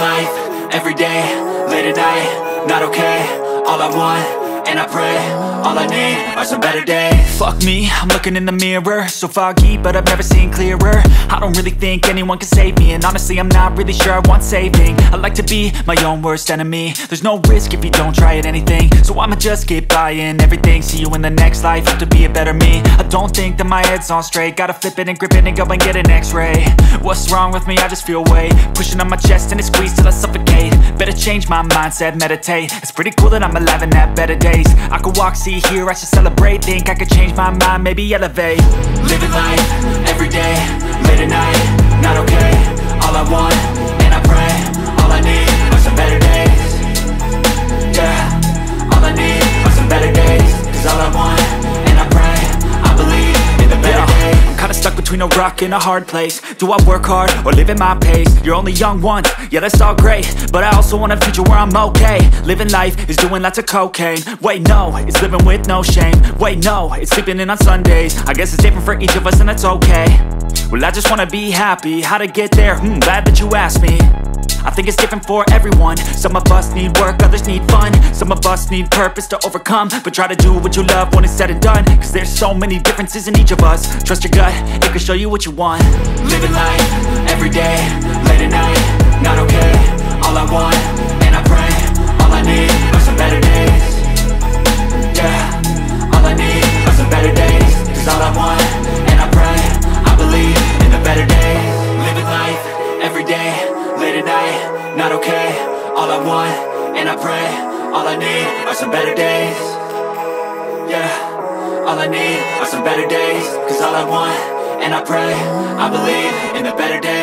life, everyday, late at night, not okay. All I want, and I pray, all I need are some better days. Fuck me, I'm looking in the mirror, so foggy, but I've never seen clearer. I don't really think anyone can save me, and honestly I'm not really sure I want saving. I like to be my own worst enemy. There's no risk if you don't try at anything, so I'ma just keep buying everything. See you in the next life, have to be a better me. I don't think that my head's on straight, gotta flip it and grip it and go and get an x-ray. What's wrong with me? I just feel weight pushing on my chest and it squeezes till I suffocate. Better change my mindset, meditate. It's pretty cool that I'm alive and have better days. I could walk, see, hear, I should celebrate. Think I could change my mind, maybe elevate. Living life, everyday, late at night, not okay. All I want, and I pray, all I need are some better days. Yeah, all I need are some better days. Cause all I want, and I pray, I believe in the better days. I'm kinda stuck between a rock and a hard place. Do I work hard or live at my pace? You're only young once, yeah that's all great, but I also want a future where I'm okay. Living life is doing lots of cocaine. Wait no, it's living with no shame. Wait no, it's sleeping in on Sundays. I guess it's different for each of us and that's okay. Well I just wanna be happy, how to get there? Glad that you asked me. I think it's different for everyone. Some of us need work, others need fun. Some of us need purpose to overcome. But try to do what you love when it's said and done. Cause there's so many differences in each of us. Trust your gut, it can show you what you want. Living life, everyday, late at night, not okay. All I want, and I pray, all I need are some better days. Yeah, all I need are some better days. Cause all I want, and I pray, I believe in the better days. Living life, everyday, late at night, not okay. All I want, and I pray, all I need are some better days. Yeah, all I need are some better days. Cause all I want, and I pray, I believe in the better days.